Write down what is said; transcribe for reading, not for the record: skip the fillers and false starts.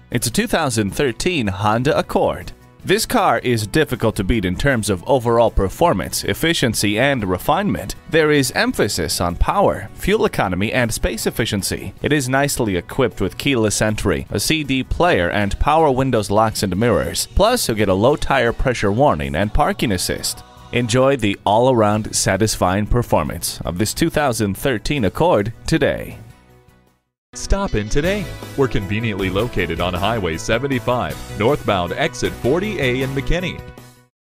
It's a 2013 Honda Accord. This car is difficult to beat in terms of overall performance, efficiency, and refinement. There is emphasis on power, fuel economy, and space efficiency. It is nicely equipped with keyless entry, a CD player, and power windows, locks, and mirrors. Plus, you'll get a low tire pressure warning and parking assist. Enjoy the all-around satisfying performance of this 2013 Accord today. Stop in today. We're conveniently located on Highway 75, northbound exit 40A in McKinney.